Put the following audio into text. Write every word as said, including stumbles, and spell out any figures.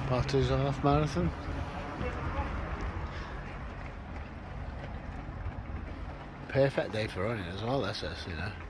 Potter's Half Marathon. Perfect day for running as well, this is, you know.